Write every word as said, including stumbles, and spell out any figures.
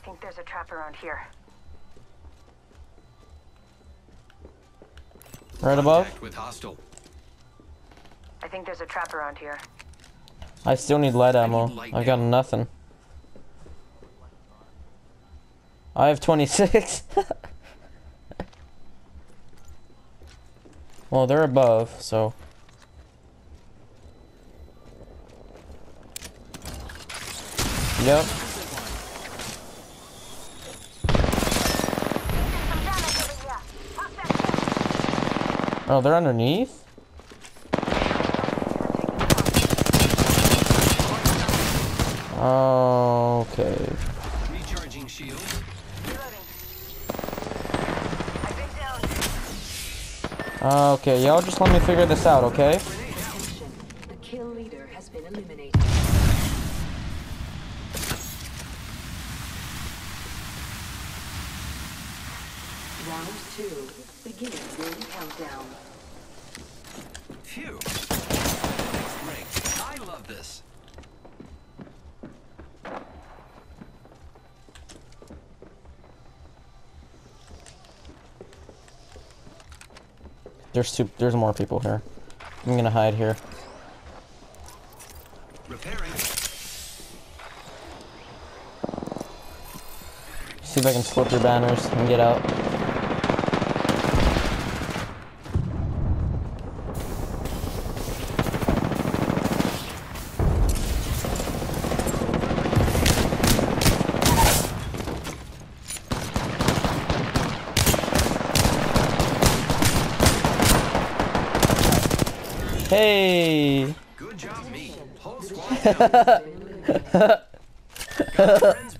think there's a trap around here. Right above? Contact with hostile. I think there's a trap around here. I still need light ammo. need light I got ammo. nothing. I have twenty-six. Well, they're above, so. Yep. Oh, they're underneath? Oh, okay. Recharging shield. Okay, y'all just let me figure this out, okay? The kill leader has been eliminated. Round two, beginning ring countdown. Phew. Great. I love this. There's two, there's more people here. I'm gonna hide here. Repairing. See if I can flip your banners and get out. Hey! Good job, me. Whole squad down. Got friends